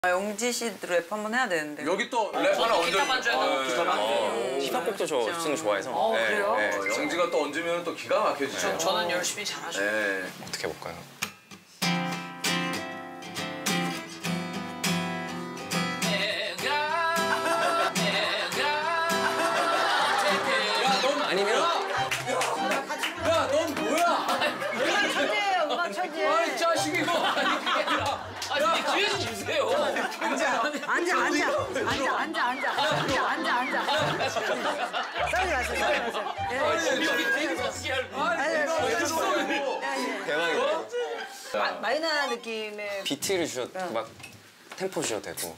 영지 씨도 랩 한번 해야 되는데. 여기 또 랩 하나 얹어. 기타 반주해도 기타 반주. 힙합곡도 저 쓰는 거 좋아해서. 그래요? 영지가 또 얹으면 또 기가 막혀지죠. 저는 열심히 잘하죠. 네. 어떻게 해볼까요? 아니면 야, 넌 뭐야? 천재예요, 음악 천재. 아이 자식이 이거 아니 그게 아니라. 아니 뒤에 좀 주세요. 앉아. 싸우지 마세요, 싸우지 마세요. 여기 뒤에 어떻게 할래? 대박이다. 마이너 느낌의 비트를 주셔도 막 템포 주셔도 되고.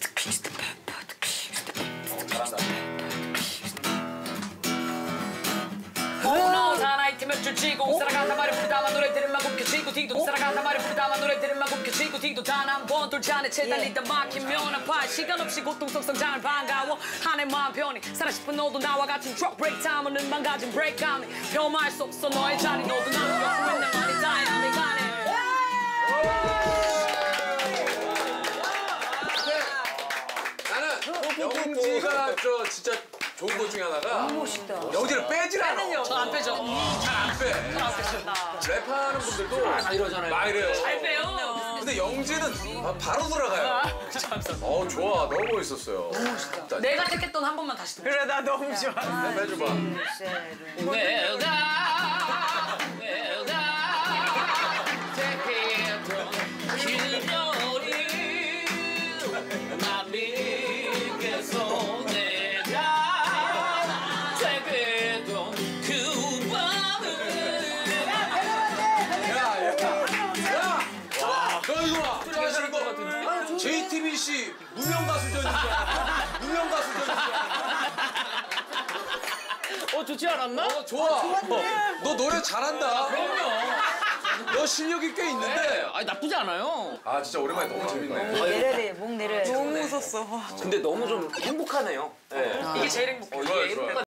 몇 줄 치고 살아간단 말이 부담한 노래들만 굽혀지고 뒤도 살아간단 말이 부담한 노래들만 굽혀지고 뒤도 단 한 번 돌지 않에 채달리다 막히면 아파 시간 없이 고통 속 성장을 반가워 한 해만 편히 살아 싶은 너도 나와 같은 트럭 브레이크 타임은 망가진 브레이크감이 폄하할 수 없어 너의 자리 너도 나는 옆으로 내 말이 다양하게 가네 나는 영지가 저 진짜 좋은 것 중에 하나가 너무 멋있다. 영지를 빼질 않아. 저안 빼죠. 잘 안 빼. 랩하는 분들도 다 이러잖아요. 막 이래요. 잘 빼요. 근데 영지는 바로 돌아가요. 좋아. 너무 멋있었어요. 너무 멋있다. 내가 택했던 한 번만 다시 그래, 나 너무 좋아. 해줘봐. 내가 택했던 그녀를 난 믿겠어 내가 택했던 그 밤을 너 이거 와. 잘하시는 거 같은데? JTBC 무명 가수전인 줄 알아. 무명 가수전인 줄 알아. 좋지 않았나? 좋아. 너 노래 잘한다. 그럼요. 너 실력이 꽤 있는데. 아니 나쁘지 않아요. 아 진짜 오랜만에 너무 재밌네. 내려야 목 내려야 돼. 너무 웃었어. 근데 너무 좀 행복하네요. 네. 이게 제일 행복해. 좋아요.